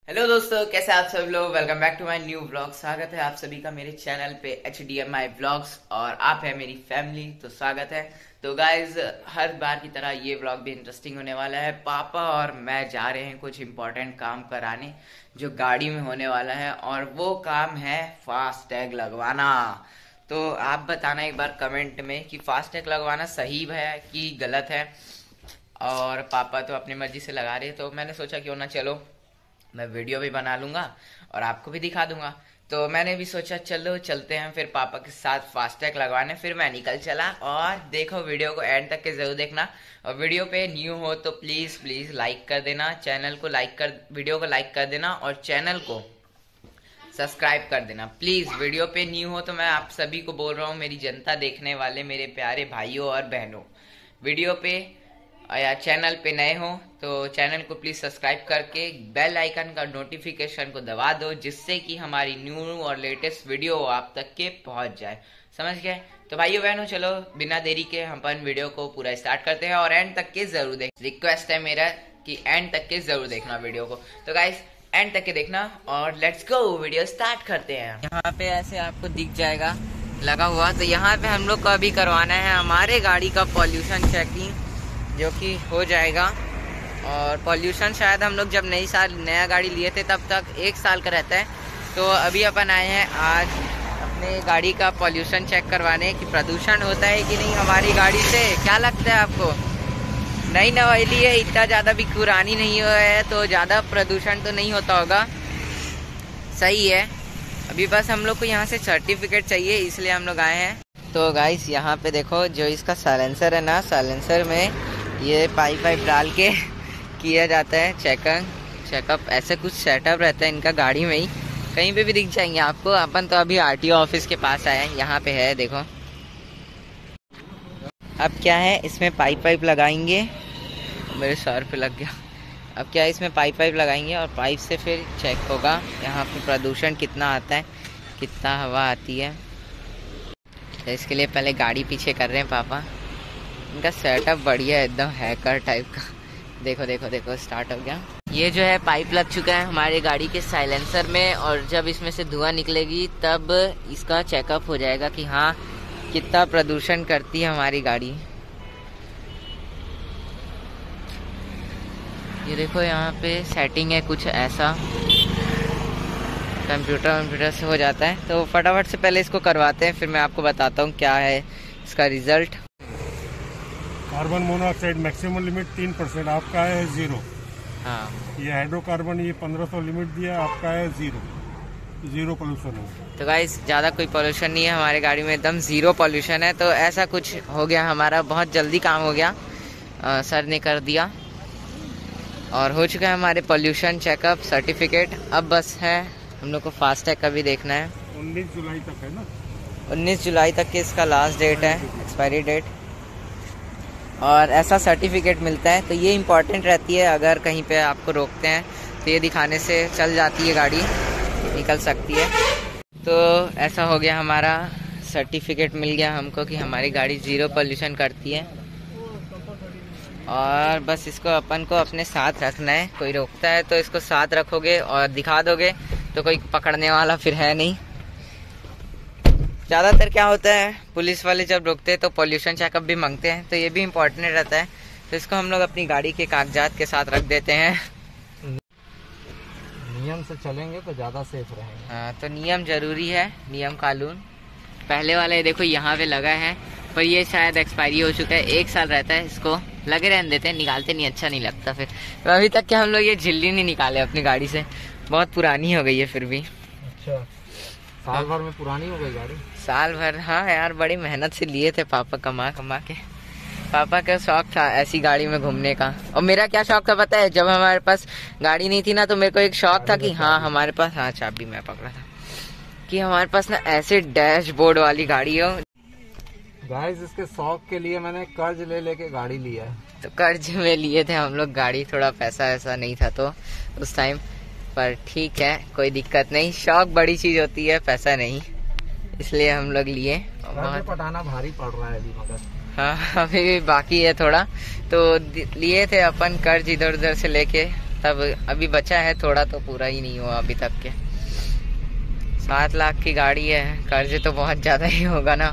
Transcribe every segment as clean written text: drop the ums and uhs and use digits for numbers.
Hello दोस्तों, कैसे आप सब लोग। Welcome back to my new vlog. स्वागत है आप सभी का मेरे चैनल पे HDMI व्लॉग्स और आप है मेरी फैमिली, तो स्वागत है। तो गाइज, हर बार की तरह ये व्लॉग भी इंटरेस्टिंग होने वाला है। पापा और मैं जा रहे हैं कुछ इंपॉर्टेंट काम कराने जो गाड़ी में होने वाला है, और वो काम है फास्ट टैग लगवाना। तो आप बताना एक बार कमेंट में कि फास्ट टैग लगवाना सही है कि गलत है। और पापा तो अपनी मर्जी से लगा रहे, तो मैंने सोचा क्यों ना चलो मैं वीडियो भी बना लूंगा और आपको भी दिखा दूंगा। तो मैंने भी सोचा चलो चलते हैं फिर पापा के साथ फास्टैग लगवाने। फिर मैं निकल चला, और देखो वीडियो को एंड तक के जरूर देखना। और वीडियो पे न्यू हो तो प्लीज प्लीज लाइक कर देना, चैनल को लाइक कर, वीडियो को लाइक कर देना और चैनल को सब्सक्राइब कर देना प्लीज। वीडियो पे न्यू हो तो मैं आप सभी को बोल रहा हूँ, मेरी जनता, देखने वाले मेरे प्यारे भाइयों और बहनों, वीडियो पे या चैनल पे नए हो तो चैनल को प्लीज सब्सक्राइब करके बेल आइकन का नोटिफिकेशन को दबा दो, जिससे कि हमारी न्यू और लेटेस्ट वीडियो आप तक के पहुंच जाए। समझ गए? तो भाइयों बहनों, चलो बिना देरी के हम अपन वीडियो को पूरा स्टार्ट करते हैं और एंड तक के जरूर देख। रिक्वेस्ट है मेरा कि एंड तक के जरूर देखना वीडियो को। तो गाइस, एंड तक के देखना और लेट्स गो, वीडियो स्टार्ट करते हैं। यहाँ पे ऐसे आपको दिख जाएगा लगा हुआ, तो यहाँ पे हम लोग को अभी करवाना है हमारे गाड़ी का पॉल्यूशन चेकिंग, जो कि हो जाएगा। और पॉल्यूशन शायद हम लोग जब नया गाड़ी लिए थे तब तक 1 साल का रहता है। तो अभी अपन आए हैं आज अपने गाड़ी का पॉल्यूशन चेक करवाने कि प्रदूषण होता है कि नहीं हमारी गाड़ी से। क्या लगता है आपको? नई नवेली है, इतना ज़्यादा भी पुरानी नहीं हुआ है, तो ज़्यादा प्रदूषण तो नहीं होता होगा। सही है। अभी बस हम लोग को यहाँ से सर्टिफिकेट चाहिए, इसलिए हम लोग आए हैं। तो गाइस, यहाँ पे देखो, जो इसका साइलेंसर है ना, साइलेंसर में ये पाइप डाल के किया जाता है चेकअप। ऐसे कुछ सेटअप रहता है इनका गाड़ी में ही, कहीं पे भी दिख जाएंगे आपको। अपन तो अभी RTO ऑफिस के पास आए हैं, यहाँ पे है देखो। अब क्या है, इसमें पाइप लगाएंगे। मेरे सर पे लग गया। अब क्या है, इसमें पाइप लगाएंगे और पाइप से फिर चेक होगा यहाँ पे प्रदूषण कितना आता है, कितना हवा आती है। तो इसके लिए पहले गाड़ी पीछे कर रहे हैं पापा। इनका सेटअप बढ़िया है, एकदम हैकर टाइप का। देखो देखो देखो, स्टार्ट हो गया। ये जो है पाइप लग चुका है हमारे गाड़ी के साइलेंसर में, और जब इसमें से धुआं निकलेगी तब इसका चेकअप हो जाएगा कि हाँ कितना प्रदूषण करती है हमारी गाड़ी। ये देखो, यहाँ पे सेटिंग है कुछ ऐसा, कंप्यूटर से हो जाता है। तो फटाफट से पहले इसको करवाते हैं, फिर मैं आपको बताता हूँ क्या है इसका result. Carbon monoxide maximum limit 3%, आपका है 0। हाँ, ये हाइड्रोकार्बन ये 1500 लिमिट दिया, आपका है 0 पोल्यूशन है। तो गाइस, ज़्यादा कोई पोल्यूशन नहीं है हमारी गाड़ी में, एकदम 0 पोल्यूशन है। तो ऐसा कुछ हो गया हमारा, बहुत जल्दी काम हो गया। सर ने कर दिया और हो चुका है हमारे पोल्यूशन चेकअप सर्टिफिकेट। अब बस है हम लोग को फास्टैग का भी देखना है। 19 जुलाई तक है ना, 19 जुलाई तक के इसका लास्ट डेट है, एक्सपायरी डेट। और ऐसा सर्टिफिकेट मिलता है, तो ये इम्पॉर्टेंट रहती है। अगर कहीं पे आपको रोकते हैं तो ये दिखाने से चल जाती है गाड़ी, निकल सकती है। तो ऐसा हो गया, हमारा सर्टिफिकेट मिल गया हमको कि हमारी गाड़ी 0 पोल्यूशन करती है। और बस इसको अपन को अपने साथ रखना है। कोई रोकता है तो इसको साथ रखोगे और दिखा दोगे तो कोई पकड़ने वाला फिर है नहीं। ज़्यादातर क्या होता है, पुलिस वाले जब रोकते हैं तो पोल्यूशन चेकअप भी मांगते हैं, तो ये भी इम्पोर्टेंट रहता है। तो इसको हम लोग अपनी गाड़ी के कागजात के साथ रख देते हैं। नियम से चलेंगे तो ज़्यादा सेफ रहेंगे। हाँ, तो नियम जरूरी है, नियम कानून। पहले वाला ये देखो यहाँ पे लगा है, पर ये शायद एक्सपायरी हो चुका है। 1 साल रहता है, इसको लगे रहने देते हैं, निकालते नहीं, अच्छा नहीं लगता फिर। तो अभी तक क्या हम लोग ये झिल्ली नहीं निकाले अपनी गाड़ी से, बहुत पुरानी हो गई है फिर भी। अच्छा, साल भर में पुरानी हो गई गाड़ी? साल भर, हाँ यार, बड़ी मेहनत से लिए थे पापा, कमा कमा के। पापा का शौक था ऐसी गाड़ी में घूमने का। और मेरा क्या शौक था पता है, जब हमारे पास गाड़ी नहीं थी ना, तो मेरे को एक शौक था कि हाँ हमारे पास, हाँ चाबी मैं पकड़ा था, कि हमारे पास ना ऐसे डैशबोर्ड वाली गाड़ी हो। गाइस, इसके शौक के लिए मैंने कर्ज ले लेके गाड़ी लिया है। तो कर्ज में लिए थे हम लोग गाड़ी, थोड़ा पैसा ऐसा नहीं था तो उस टाइम, पर ठीक है, कोई दिक्कत नहीं। शौक बड़ी चीज होती है, पैसा नहीं, इसलिए हम लोग लिए। पटाना भारी पड़ रहा है अभी, मगर हाँ अभी भी बाकी है थोड़ा। तो लिए थे अपन कर्ज इधर उधर से लेके, तब अभी बचा है थोड़ा, तो पूरा ही नहीं हुआ अभी तक के। 7 लाख की गाड़ी है, कर्ज तो बहुत ज़्यादा ही होगा ना।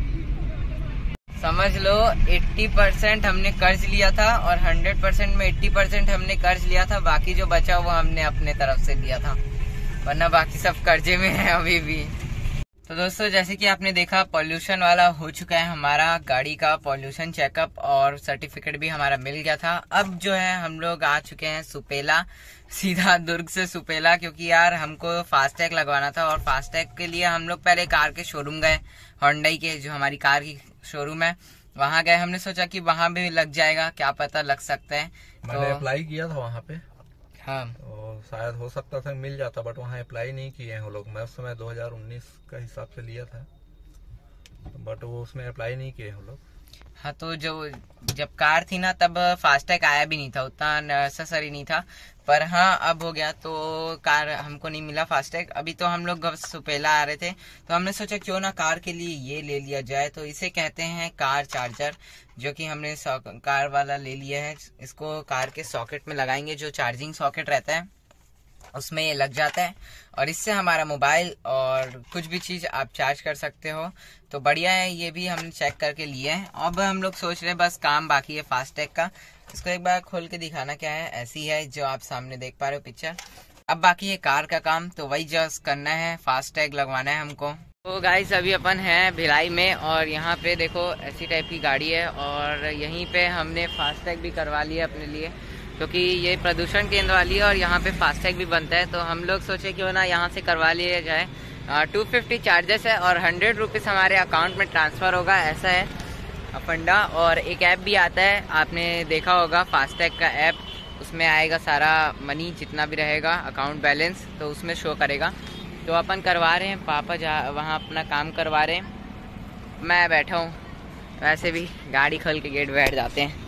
समझ लो 80% हमने कर्ज लिया था और 100% में 80% हमने कर्ज लिया था, बाकी जो बचा वो हमने अपने तरफ से लिया था, वरना बाकी सब कर्जे में है अभी भी। तो दोस्तों जैसे कि आपने देखा पॉल्यूशन वाला हो चुका है हमारा गाड़ी का पॉल्यूशन चेकअप, और सर्टिफिकेट भी हमारा मिल गया था। अब जो है हम लोग आ चुके हैं सुपेला, सीधा दुर्ग से सुपेला, क्योंकि यार हमको फास्टैग लगवाना था। और फास्टैग के लिए हम लोग पहले कार के शोरूम गए, होंडई के जो हमारी कार की शोरूम है वहाँ गए। हमने सोचा कि वहाँ भी लग जाएगा, क्या पता लग सकता है। मैंने अप्लाई किया था वहाँ पे, हाँ तो शायद हो सकता था मिल जाता, बट वहाँ अप्लाई नहीं किए हैं वो लोग। मैं उस समय 2019 का हिसाब से लिया था, बट वो उसमें अप्लाई नहीं किए हम लोग। हाँ, तो जब कार थी ना तब फास्टैग आया भी नहीं था, उतना नेसेसरी नहीं था। पर हाँ अब हो गया, तो कार हमको नहीं मिला फास्टैग। अभी तो हम लोग सुपेला आ रहे थे, तो हमने सोचा क्यों ना कार के लिए ये ले लिया जाए। तो इसे कहते हैं कार चार्जर, जो कि हमने कार वाला ले लिया है। इसको कार के सॉकेट में लगाएंगे, जो चार्जिंग सॉकेट रहता है उसमें ये लग जाता है, और इससे हमारा मोबाइल और कुछ भी चीज़ आप चार्ज कर सकते हो। तो बढ़िया है, ये भी हमने चेक करके लिए हैं। अब हम लोग सोच रहे हैं बस काम बाकी है फास्टैग का। इसको एक बार खोल के दिखाना क्या है, ऐसी है जो आप सामने देख पा रहे हो पिक्चर। अब बाकी है कार का काम, तो वही जस्ट करना है, फास्टैग लगवाना है हमको। तो गाइस अभी अपन हैं भिलाई में, और यहाँ पे देखो ऐसी टाइप की गाड़ी है, और यहीं पे हमने फास्टैग भी करवा लिया अपने लिए, क्योंकि ये प्रदूषण केंद्र वाली है और यहाँ पे फास्टैग भी बनता है। तो हम लोग सोचे क्यों ना यहाँ से करवा लिया जाए। 250 चार्जेस है और 100 रुपीज़ हमारे अकाउंट में ट्रांसफ़र होगा, ऐसा है फंडा। और एक ऐप भी आता है, आपने देखा होगा फास्टैग का ऐप, उसमें आएगा सारा मनी जितना भी रहेगा अकाउंट बैलेंस, तो उसमें शो करेगा। तो अपन करवा रहे हैं, पापा वहाँ अपना काम करवा रहे हैं, मैं बैठा हूँ। वैसे भी गाड़ी खोल के गेट बैठ जाते हैं,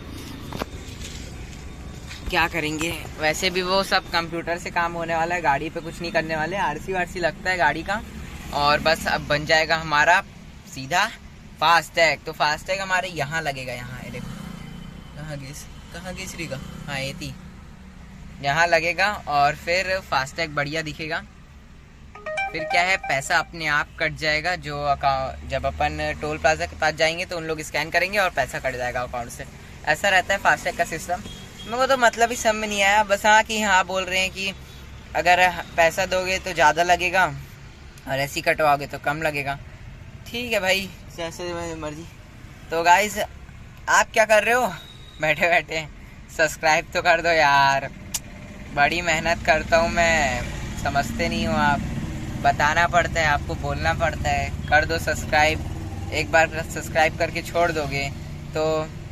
क्या करेंगे। वैसे भी वो सब कंप्यूटर से काम होने वाला है, गाड़ी पे कुछ नहीं करने वाले। आरसी वारसी लगता है गाड़ी का, और बस अब बन जाएगा हमारा सीधा फास्टैग। तो फास्टैग हमारे यहाँ लगेगा, यहाँ देखो कहाँ घिस रही का, हाँ ये थी, यहाँ लगेगा। और फिर फास्टैग बढ़िया दिखेगा। फिर क्या है, पैसा अपने आप कट जाएगा, जो जब अपन टोल प्लाजा के पास जाएंगे तो उन लोग स्कैन करेंगे और पैसा कट जाएगा अकाउंट से। ऐसा रहता है फास्टैग का सिस्टम। मेरे को तो मतलब ही समझ में नहीं आया, बस हाँ कि हाँ बोल रहे हैं कि अगर पैसा दोगे तो ज़्यादा लगेगा और ऐसे ही कटवाओगे तो कम लगेगा। ठीक है भाई, जैसे मर्जी। तो गाइस आप क्या कर रहे हो बैठे बैठे? सब्सक्राइब तो कर दो यार, बड़ी मेहनत करता हूँ मैं, समझते नहीं हो आप। बताना पड़ता है आपको, बोलना पड़ता है, कर दो सब्सक्राइब। एक बार सब्सक्राइब करके छोड़ दोगे तो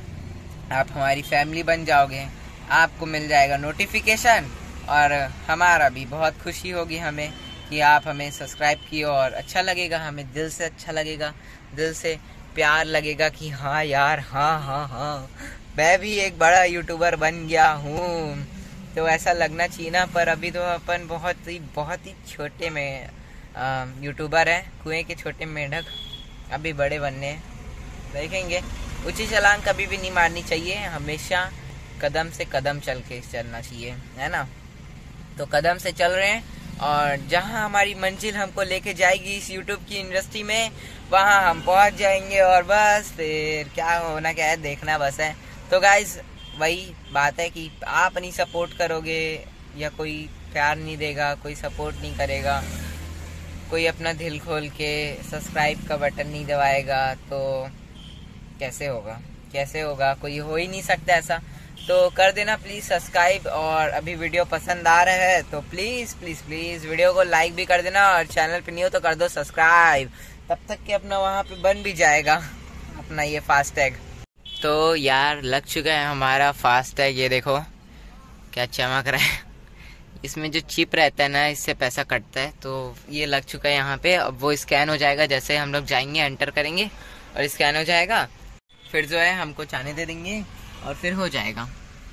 आप हमारी फैमिली बन जाओगे, आपको मिल जाएगा नोटिफिकेशन, और हमारा भी बहुत खुशी होगी हमें कि आप हमें सब्सक्राइब किए। और अच्छा लगेगा, हमें दिल से अच्छा लगेगा, दिल से प्यार लगेगा कि हाँ यार, हाँ मैं भी एक बड़ा यूट्यूबर बन गया हूँ। तो ऐसा लगना चाहिए ना। पर अभी तो अपन बहुत ही छोटे में यूट्यूबर हैं, कुएं के छोटे मेंढक। अभी बड़े बनने हैं, देखेंगे। ऊंची छलांग कभी भी नहीं मारनी चाहिए, हमेशा कदम से कदम चल के चलना चाहिए, है ना। तो कदम से चल रहे हैं, और जहां हमारी मंजिल हमको लेके जाएगी इस यूट्यूब की इंडस्ट्री में, वहां हम पहुंच जाएंगे। और बस फिर क्या होना क्या है देखना बस है। तो गाइज वही बात है कि आप नहीं सपोर्ट करोगे या कोई प्यार नहीं देगा, कोई सपोर्ट नहीं करेगा, कोई अपना दिल खोल के सब्सक्राइब का बटन नहीं दबाएगा, तो कैसे होगा? कोई हो ही नहीं सकता ऐसा। तो कर देना प्लीज़ सब्सक्राइब, और अभी वीडियो पसंद आ रहा है तो प्लीज़ वीडियो को लाइक भी कर देना, और चैनल पे नहीं हो तो कर दो सब्सक्राइब। तब तक कि अपना वहाँ पे बन भी जाएगा अपना ये फास्टैग। तो यार लग चुका है हमारा फास्टैग, ये देखो क्या चमक रहा है। इसमें जो चिप रहता है ना, इससे पैसा कटता है। तो ये लग चुका है यहाँ पे। अब वो स्कैन हो जाएगा, जैसे हम लोग जाएंगे एंटर करेंगे और स्कैन हो जाएगा, फिर जो है हमको जाने दे देंगे और फिर हो जाएगा।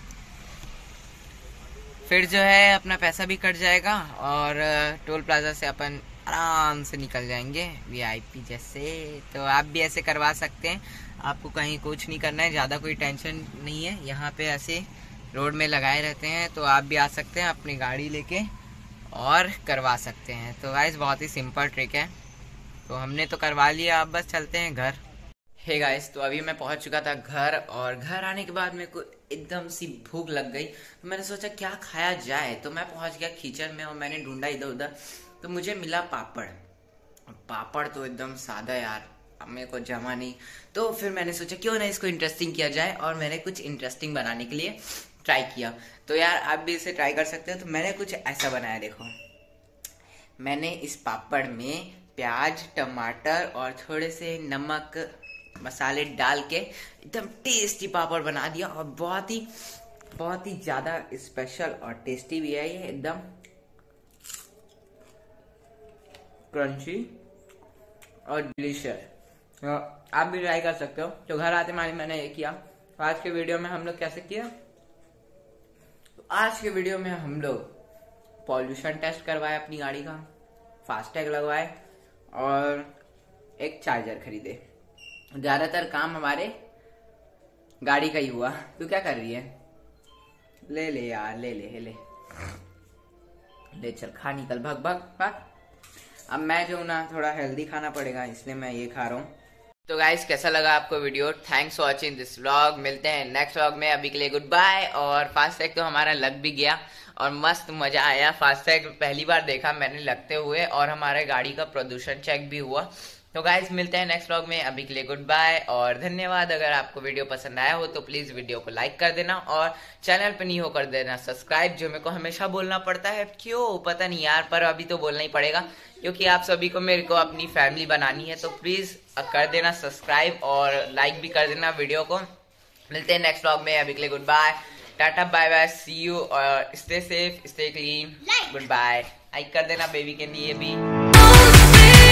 फिर जो है अपना पैसा भी कट जाएगा, और टोल प्लाजा से अपन आराम से निकल जाएंगे VIP जैसे। तो आप भी ऐसे करवा सकते हैं, आपको कहीं कुछ नहीं करना है, ज़्यादा कोई टेंशन नहीं है। यहाँ पे ऐसे रोड में लगाए रहते हैं, तो आप भी आ सकते हैं अपनी गाड़ी लेके और करवा सकते हैं। तो गाइस बहुत ही सिंपल ट्रिक है, तो हमने तो करवा लिया, अब बस चलते हैं घर। हे गाइस, तो अभी मैं पहुंच चुका था घर, और घर आने के बाद मेरे को एकदम सी भूख लग गई, तो मैंने सोचा क्या खाया जाए। तो मैं पहुंच गया किचन में और मैंने ढूंढा इधर उधर, तो मुझे मिला पापड़। पापड़ तो एकदम सादा यार, अब मेरे को जमा नहीं, तो फिर मैंने सोचा क्यों ना इसको इंटरेस्टिंग किया जाए, और मैंने कुछ इंटरेस्टिंग बनाने के लिए ट्राई किया। तो यार आप भी इसे ट्राई कर सकते हो। तो मैंने कुछ ऐसा बनाया, देखो मैंने इस पापड़ में प्याज, टमाटर और थोड़े से नमक मसाले डाल के एकदम टेस्टी पापड़ बना दिया, और बहुत ही ज्यादा स्पेशल और टेस्टी भी है ये, एकदम क्रंची और डिलीशियस। तो आप भी ट्राई कर सकते हो। तो घर आते मैंने ये किया। तो आज के वीडियो में हम लोग कैसे किया, तो आज के वीडियो में हम लोग पॉल्यूशन टेस्ट करवाए अपनी गाड़ी का, फास्टैग लगवाए और एक चार्जर खरीदे। ज्यादातर काम हमारे गाड़ी का ही हुआ। तू क्या कर रही है? ले ले यार, ले ले ले ले, चल खा निकल, भाग भाग भाग। अब मैं जो ना थोड़ा हेल्दी खाना पड़ेगा, इसलिए मैं ये खा रहा हूँ। तो गाइस कैसा लगा आपको वीडियो? Thanks for watching this vlog. मिलते हैं नेक्स्ट व्लॉग में, अभी के लिए गुड बाय। और फास्टैग तो हमारा लग भी गया और मस्त मजा आया। फास्टैग पहली बार देखा मैंने लगते हुए, और हमारे गाड़ी का प्रदूषण चेक भी हुआ। तो गाइस मिलते हैं नेक्स्ट व्लॉग में, अभी के लिए गुड बाय और धन्यवाद। अगर आपको वीडियो पसंद आया हो तो प्लीज वीडियो को लाइक कर देना, और चैनल पे नहीं हो कर देना सब्सक्राइब, जो मेरे को हमेशा बोलना पड़ता है, क्यों पता नहीं यार, पर अभी तो बोलना ही पड़ेगा क्योंकि आप सभी को मेरे को अपनी फैमिली बनानी है। तो प्लीज कर देना सब्सक्राइब और लाइक भी कर देना वीडियो को। मिलते हैं नेक्स्ट व्लॉग में, अभी के लिए गुड बाय, टाटा बाय बाय, सी यू, और stay safe, stay clean, good bye. Like कर देना बेबी के लिए भी।